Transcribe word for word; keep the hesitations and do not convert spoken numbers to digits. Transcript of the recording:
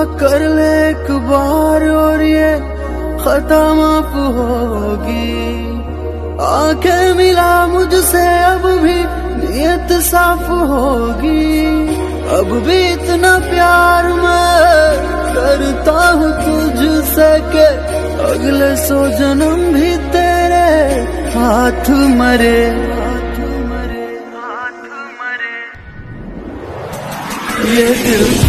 कर ले एक बार और ये खता माफ होगी। आंखें मिला मुझसे अब भी नियत साफ होगी। अब भी इतना प्यार मैं करता हूँ तुझसे के अगले सौ जन्म भी तेरे हाथ मरे। ये दिल